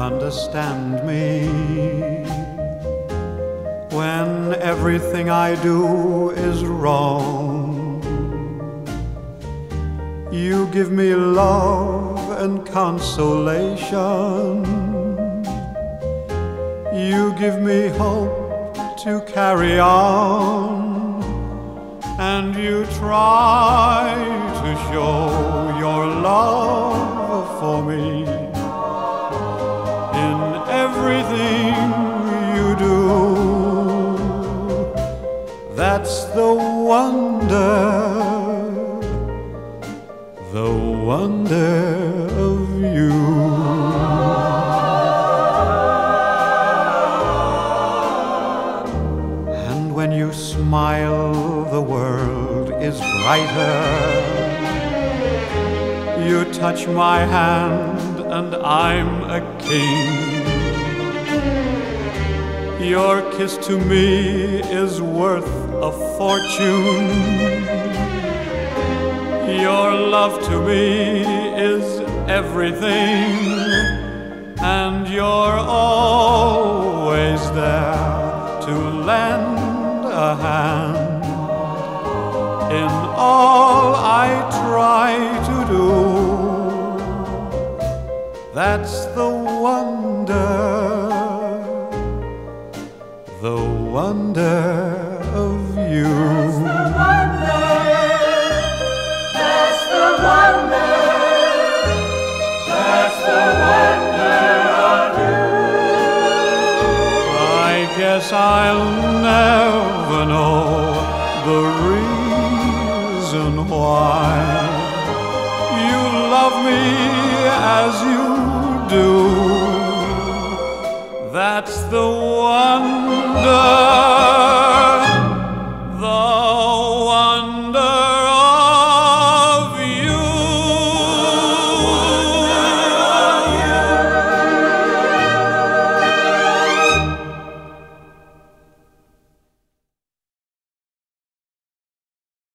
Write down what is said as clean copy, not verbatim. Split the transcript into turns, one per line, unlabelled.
understand me when everything I do is wrong. You give me love and consolation. You give me hope to carry on, and you try to show your love for me in everything you do. That's the wonder of you. And when you smile, the world is brighter. You touch my hand and I'm a king. Your kiss to me is worth a fortune. Your love to me is everything, and you're always there to lend a hand in all I try to do. That's the wonder of you.
That's the wonder of you.
I guess I'll never know the reason why you love me as you do. That's the wonder